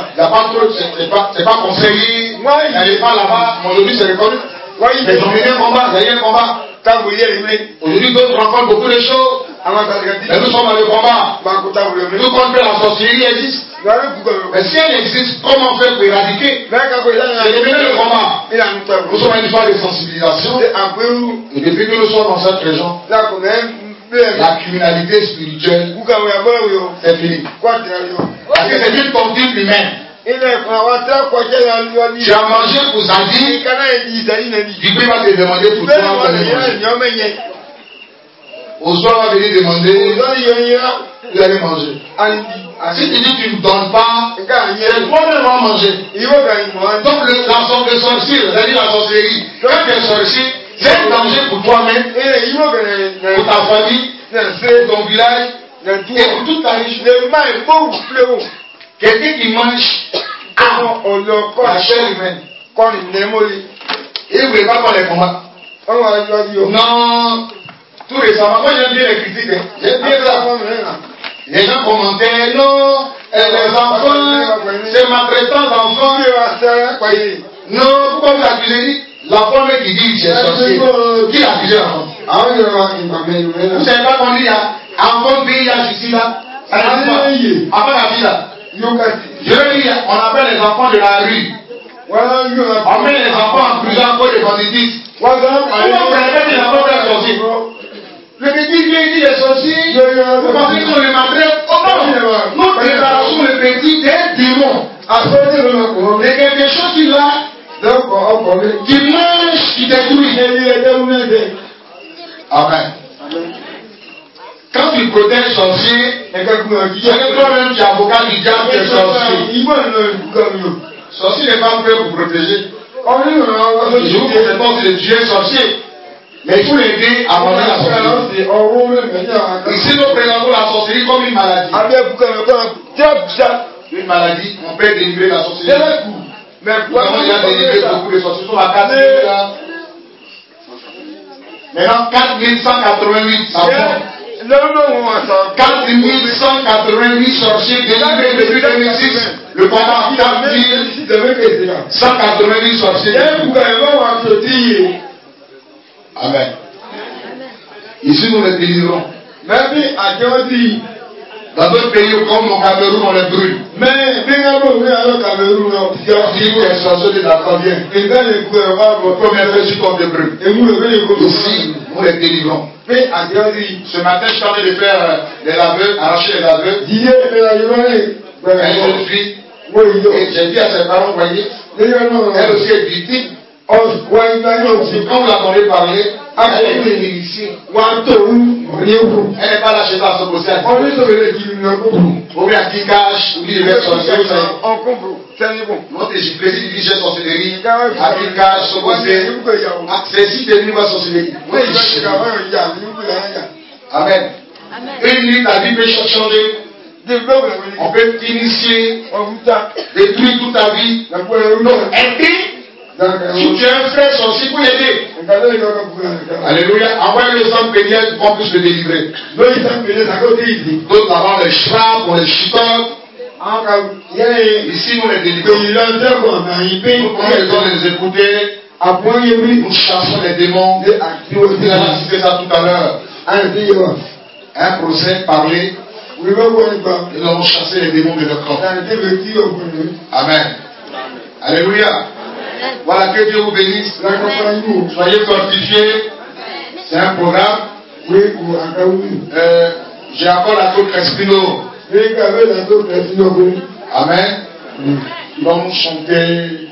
C'est pas conseillé. N'allez pas là-bas. Aujourd'hui, c'est reconnu. Mais ils ont mené un combat. Il y a eu un combat. Aujourd'hui, d'autres rencontrent beaucoup de choses. Mais nous sommes dans le combat. Tout contre la sorcellerie existe. Mais si elle existe, comment faire pour éradiquer? C'est de mener le combat. Nous sommes à une phase de sensibilisation. Et depuis que nous sommes dans cette région, la criminalité spirituelle est finie. Parce que c'est une conduite humaine. Tu as mangé pour Zadi, du coup il va te demander pour toi pour manger. Au soir, il va venir demander, vous allez manger. Si tu dis que tu ne donnes pas, c'est toi-même qui vas manger. Donc le sorcier, c'est-à-dire la sorcellerie, quand tu es sorcier, c'est un danger pour toi-même, pour ta famille, pour ton village, et pour toute ta riche. Quelqu'un qui mange la chair humaine, il ne voulait pas qu'on les combat. Non, tout récemment, moi j'aime bien les critiques. J'aime bien ça. Les gens commentaient, non, les enfants, c'est maltraitants d'enfants. Non, pourquoi vous accusez? L'enfant qui dit c'est sorcier. Qui l'accuse l'enfant? Vous savez pas qu'on dit, enfant pays, il y a justice là. Ça n'existe pas. Avant la vie là. Je veux dire, on appelle les enfants de la rue. On met les enfants en prison pour les banditisme. Pourquoi vous prenez les enfants de sorcier? Le petit vient dit les sorciers, vous pensez qu'on les maltraite? Oh non! Nous préparons le petit des démons. Et quelque chose qui là, qui mange, qui détruit. Amen. Quand tu protèges le sorcier, toi-même tu es avocat du diable, tu es sorcier. Sorcier n'est pas prêt pour protéger. Je vous propose pas de tuer le sorcier. Mais il faut l'aider à manger la sorcellerie. Ici, nous présentons la sorcellerie comme une maladie. Une maladie, on peut délivrer la sorcellerie. Mais nous avons déjà délivré beaucoup de sorciers. Nous sommes à 4 000 là. Maintenant, 4188, ça va. 4188 sorciers délivrés depuis 2006. Le combat 4188 sorciers. Amen. Ici, nous les délivrons. Dans d'autres pays comme au Cameroun, on les brûle. Si tu es sorcier de la famille, première fois, tu tombes de brûle. Ici, nous les délivrons. Ce matin, je suis en train de faire les laveurs, arracher les laveurs. Elle jeune fille. Et j'ai dit à ses parents, voyez, elle aussi est victime. Quand vous l'entendez parler, elle est ici. Elle n'est pas là chez toi à s'opposer à Dieu. Ou bien qui cache, ou bien sorcier. Notre Jésus dit j'ai sorcellerie, à qui cache, s'opposer. C'est si de nous va sorcellerie. Amen. Une nuit, ta vie peut changer. On peut t'initier, détruire toute ta vie. Donc, aider. Si tu es un frère sorcier, pour l'aider. Alléluia. Envoie le sang péniel pour qu'on puisse le délivrer. D'autres avant les chats, pour les chitotes. Ici, nous les délivrons. Nous pouvons les écouter. Nous chassons les démons. Nous avons cité ça tout à l'heure. Un procès parlé. Nous avons chassé les démons de notre corps. Amen. Alléluia. Voilà, que Dieu vous bénisse. Soyez fortifiés. C'est un programme. J'ai encore la tour Crespino. Amen. Ils vont nous chanter.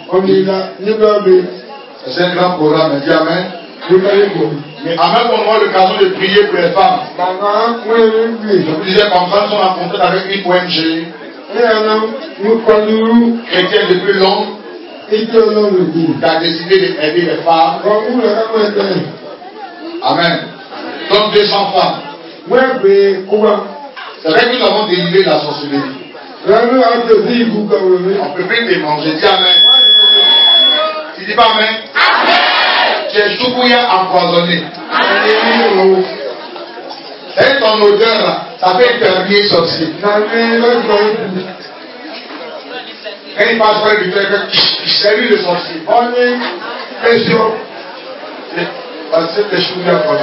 C'est un grand programme. Dis Amen. Mais en même temps, on a l'occasion de prier pour les femmes. Je vous disais qu'en France, on a rencontré avec une ONG chrétienne depuis longtemps. Qui a décidé d'aider les femmes. Amen. Donc 200 femmes. C'est vrai que nous avons délivré la sorcellerie. On peut plus te manger. Dis Amen. Tu dis pas Amen? Tu es choukouya empoisonné. Et ton odeur là, ça fait terminer sorcier. Quand il passe par du cœur, c'est lui le sorcier. On est question. Parce que je suis là.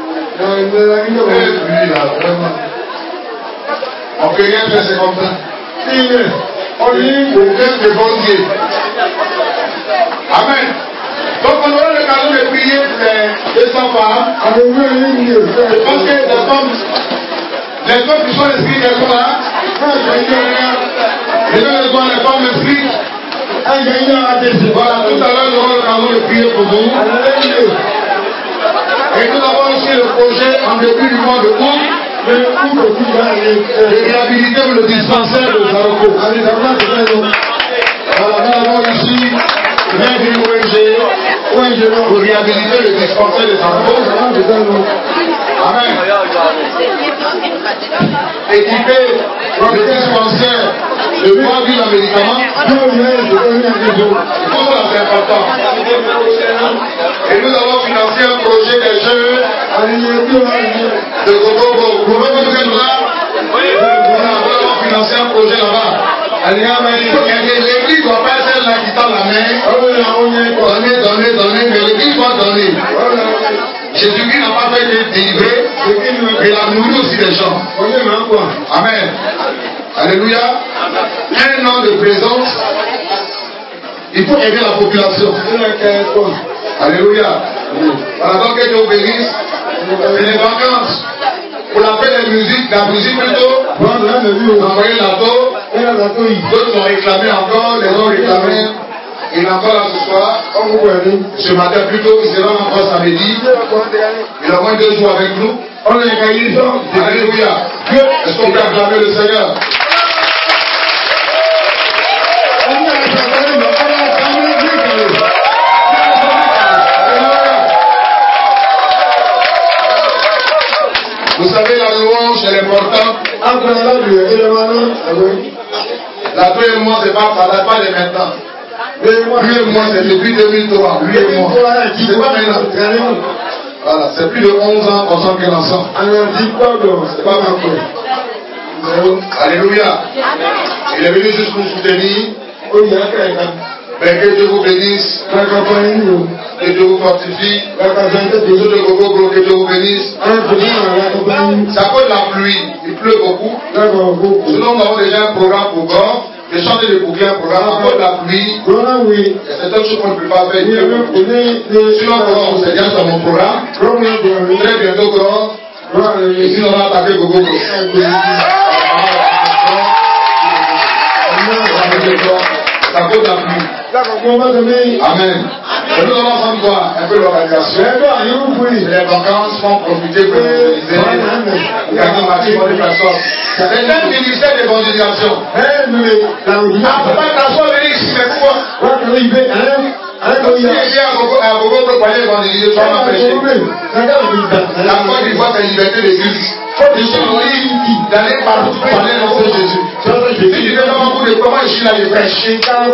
On peut rien faire, c'est comme ça. On dit aucun de bon Dieu. Amen. Donc on aura l'occasion de prier pour les 200 femmes. Je pense que les femmes qui sont inscrites, elles sont là. Les femmes inscrites. Voilà, tout à l'heure, nous aurons l'occasion de prier pour vous. Et nous avons aussi le projet en début du mois de août de réhabiliter le dispensaire de Zaroko. Voilà, nous avons ici une ONG pour réhabiliter le dispensaire de Zaroko. Amen. Équiper le dispensaire de 3 villes en médicaments. C'est important. Et nous avons financé un projet des jeunes de Gogo. Nous avons financé un projet là-bas. L'église ne doit pas être celle-là qui tend la main. Donner, mais l'église doit donner. Jésus-Christ n'a pas fait être délivré, mais il a nourri aussi des gens. Amen. Alléluia. Un an de présence. Il faut aider la population. Alléluia. Voilà, donc que Dieu vous bénisse. Et les vacances, pour la paix des musiques, la musique plutôt, envoyer l'auto. D'autres ont réclamé encore, les ont réclamé. Il est encore là ce soir. Ce matin plutôt, il sera encore samedi. Il a moins 2 jours avec nous. Alléluia. Est-ce qu'on peut acclamer le Seigneur? Vous savez, la louange, elle est importante. La toi et moi, c'est pas, ça date pas de maintenant. Lui et moi, c'est depuis 2003. Lui et moi. C'est pas maintenant. Voilà, c'est plus de 11 ans qu'on s'en ensemble. C'est pas maintenant. Alléluia. Il est venu juste pour nous soutenir. Mais que Dieu vous bénisse. Que Dieu vous fortifie. Tous de Gogo, que Dieu vous bénisse. C'est à cause de la pluie. Il pleut beaucoup. Sinon, nous avons déjà un programme pour Gore. J'ai chanté de boucler un programme à cause de la pluie. C'est certaines choses qu'on ne peut pas faire. Sinon, Gore, c'est bien dans mon programme. Très bientôt, Gore. Ici, on va attaquer Gogo. C'est à cause de la pluie. Amen. Et nous allons ensemble voir un peu l'organisation. Les vacances vont profiter pour nous organiser. Gagner un maximum de personnes. C'est un ministère d'évangélisation. Ah, faut pas t'asseoir venir ici, mais quoi? Si il vient à Gogo pour parler évangéliser, tu vas m'empêcher. La Côte d'Ivoire, c'est liberté d'église. Je suis libre d'aller partout parler le nom de Jésus. Si tu fais dans beaucoup de comment je suis là, je prêche.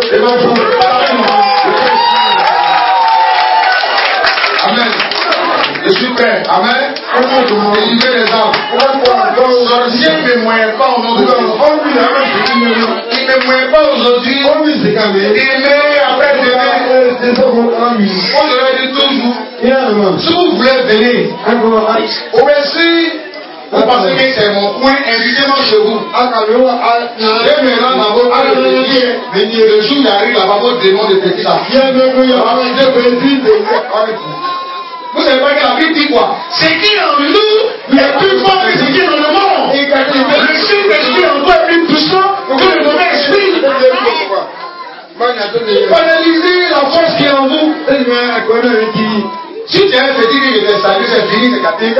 Amen. Je suis prêt. Amen. Délivrer les âmes. Sorcier ne me moyen pas au nom de Dieu. Il ne me moyen pas aujourd'hui. Il met après demain. Moi je leur dis toujours. Si vous voulez venir, au Messie, vous pensez que c'est mon coin, invitez-moi chez vous. Et maintenant, dans votre le jour où il arrive là-bas, votre démon de petit là. Vous savez pas que la Bible dit quoi? Ce qui est en nous est plus fort que ce qui est dans le monde. Le Saint-Esprit en toi est plus puissant que le mauvais esprit. Analysez la force qui est en vous. Si tu es un petit qui est installé, c'est fini, c'est capté.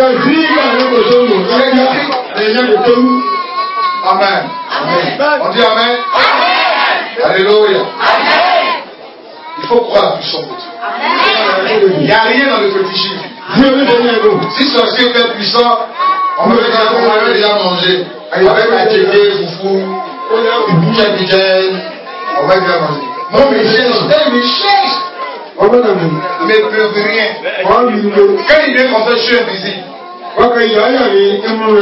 Amen. On dit Amen. Alléluia. Il faut croire à la puissance de Dieu. Il n'y a rien dans le fétichisme. Si sorcier est puissant, on peut dire qu'on avait déjà mangé. Avec un kéké, foufou, on va déjà manger. Non, mais cherche. Mais ne peut rien. Quand il vient comme ça, je suis invisible.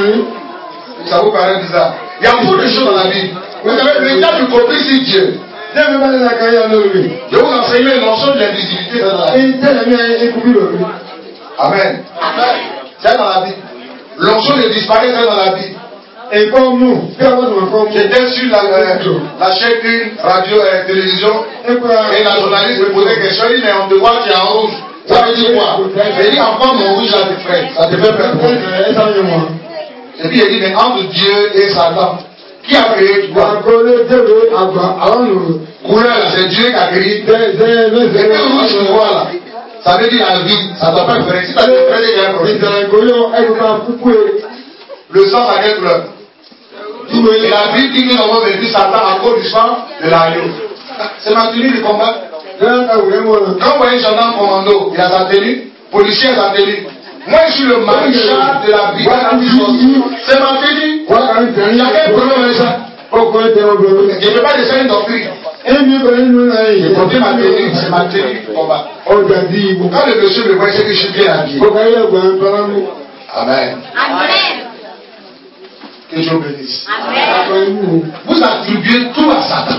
Ça vous paraît bizarre. Il y a beaucoup de choses dans la Bible. Vous savez, l'état du complice, c'est Dieu. Je vous enseigner l'ensemble de l'invisibilité dans la Bible. Amen. C'est dans la Bible. L'onction ne disparaît, c'est dans la Bible. Et comme nous, j'étais sur la chaîne radio et télévision et la journaliste me posait question. Elle dit, mais on te voit, tu es en rouge. Ça veut dire quoi? Elle dit, encore mon rouge là, c'est frais. Ça te fait peur. Et puis elle dit, mais entre Dieu et Satan, qui a créé tout ça? Couleur, c'est Dieu qui a créé. Et puis rouge, tu vois là. Ça veut dire la vie. Ça ne doit pas faire. Si tu as des frères, il y a un problème. Le sang, ça quelle couleur? Et la Bible dit que nous avons vaincu Satan à cause du sang de l'agneau. C'est ma tenue de combat. Quand vous voyez un gendarme commando, il a sa tenue, policier a sa tenue. Moi, je suis le maréchal de la brigade. C'est ma tenue. Il y a quel problème avec ça? Je ne peux pas descendre une doctrine. J'ai porté ma tenue, c'est ma tenue de combat. Quand le monsieur me voit, c'est que je suis bien habillé. Amen. Amen. Que Dieu bénisse. Amen. Vous attribuez tout à Satan.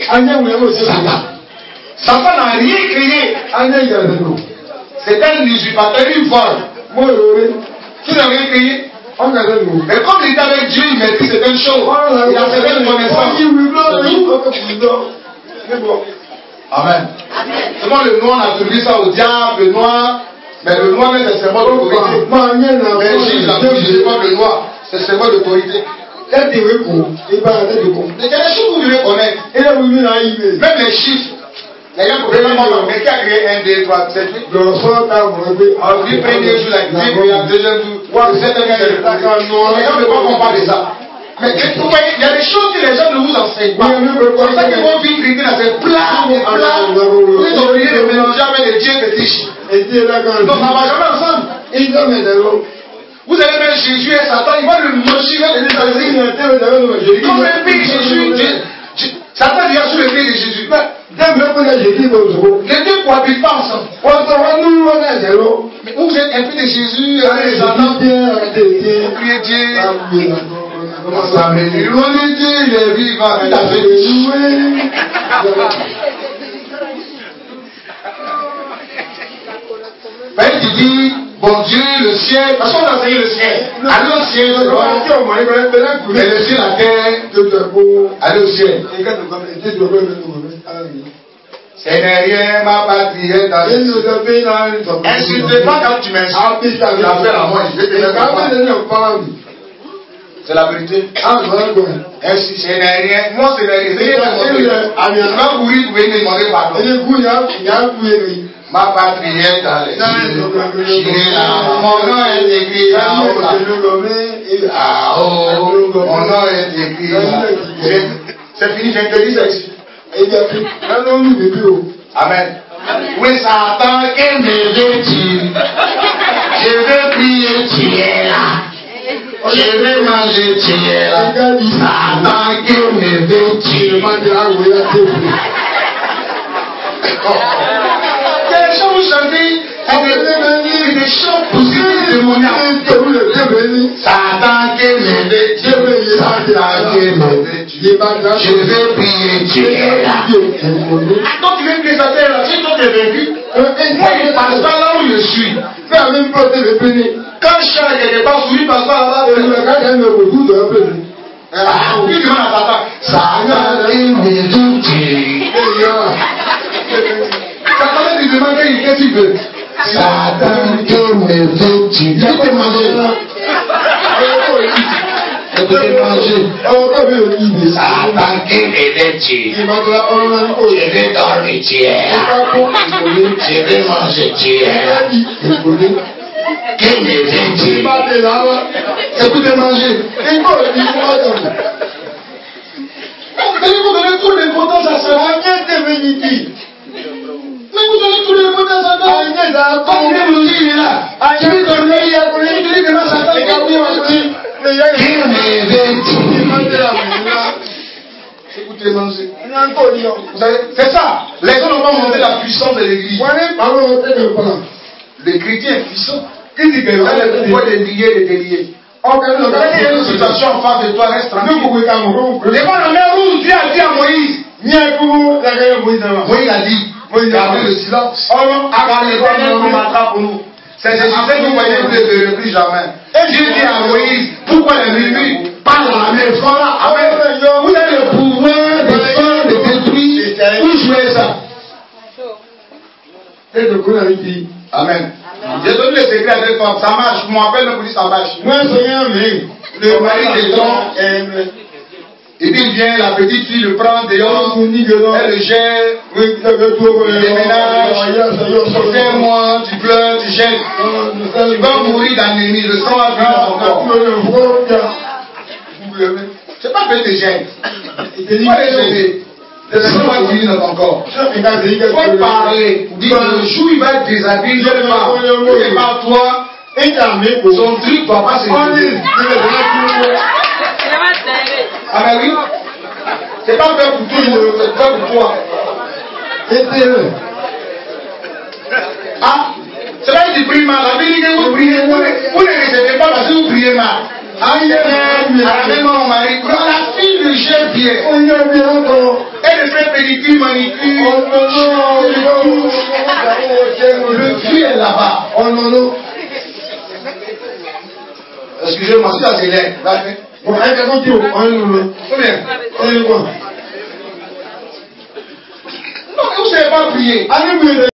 Satan n'a rien créé. C'est un usurpateur, une vol. Tu n'as rien créé. Mais comme il est avec Dieu, il maîtrise certaines choses. Il a certaines connaissances. Amen. Seulement le noir a attribué ça au diable, le noir. Mais le noir, c'est le symbole d'autorité. Mais Jésus a dit, le noir, c'est le symbole d'autorité. Mais il y a des choses que vous devez connaître. Même les chiffres. Les gens ne peuvent pas mais qui a créé 1, 2, 3, 7, 8. On dit premier jour, la deuxième jour, le septième jour. Les gens ne peuvent pas comparer ça. Mais vous voyez, il y a des choses que les gens ne vous enseignent pas. C'est ça que vos vies chrétiennes, c'est plat. Vous devriez le mélanger avec les dieux fétiches. Donc ça ne va jamais ensemble. Vous allez mettre Jésus et Satan, il va le manger, il va le laisser. Comme le pied de Jésus, Satan vient sur le pied de Jésus. Les deux cohabitent pas ensemble. Mais vous êtes un peu de Jésus, et Satan. Priez Dieu. L'humanité, il est vivant, il a fait jouer. Ben, tu dis, bon Dieu, le ciel, parce qu'on a enseigné le ciel. Allez au ciel, c'est bon. Mais le ciel, la terre, allez au ciel. Ce n'est rien, ma patrie est dans le ciel. Insulte pas quand tu m'insultes. Tu as fait la moi, je vais te mettre. C'est la vérité. Ainsi, ce n'est rien. Moi, ce n'est rien. Quand vous pouvez me demander pardon. Ma patrie est dans les cieux. Mon nom est écrit là-haut. Là-haut. Mon nom est écrit là. C'est fini, j'ai interdit ça ici. Amen. Oui, Satan, que me veux-tu? Je veux prier, tu es là. Je veux manger, tu es là. Satan, que me veux-tu? Les chants vous chantez, c'est des chants positifs démoniaques. Satan, que me veux-tu? Satan, que me veux-tu? Je veux prier, tu es là. Quand tu veux prier, ça t'est là. Si toi t'es vaincu, moi je passe pas là où je suis. Quand je chante quelque part, je ne passe pas là-bas. Puis tu vas à Satan. Satan, que me veux-tu? Satan lui demande qu'est-ce qu'il veut. Satan, que me veux-tu? Il peut manger. Il peut manger. Satan, que me veux-tu? Je vais dormir, tu es là. Je vais manger, tu es là. Que me veux-tu? Écoutez, manger. Vous donnez toute l'importance à Satan. Mais vous donnez toute l'importance à Satan. Comme vous le dites, il est là. Je vais dormir, il y a pour lui, il dit que Satan est capable. Que me veux-tu? Écoutez, manger. C'est ça. Les gens n'ont pas montré la puissance de l'église. Le chrétien est puissant. Qui dit que vous avez le pouvoir de lier, de délier? Quand il y a une situation en face de toi, reste tranquille. Devant la mer rouge, Dieu a dit à Moïse, Moïse a dit, il a pris le silence. Car l'Éternel combattra pour nous. C'est ce que vous voyez, vous ne verrez plus jamais. Et Dieu dit à Moïse, pourquoi les minuit parle dans la main fort. Amen. Vous avez le pouvoir de faire, de détruire. Où jouez ça? C'est le coup avec qui? Amen. J'ai donné le secret à cette femme. Ça marche. Je m'appelle le police, ça marche. Moi, Seigneur, mais le mari descend. Et puis il vient, la petite fille le prend dehors, elle le gère, il déménage, tu fais moi, tu pleures, tu jettes. Tu vas mourir d'ennemi, le sang va venir dans ton corps. C'est pas que tu gênes. Il te dit, le sang va venir dans ton corps. Il faut parler. Dire le jour il va être déshabillé, je ne pas. Par toi, son truc ne va pas se faire. Ah ben oui, c'est pas fait pour tout le monde, c'est pas pour toi. Ah, c'est là que tu pries mal. La Bible dit que vous priez, vous ne recevez pas parce que vous priez mal. Ah, il est avec mon mari. La fille de chef Pierre. Elle fait pédicure, manicure. Le fils est là-bas. Excusez-moi, si ça c'est l'air. Combien? Non, vous ne savez pas prier.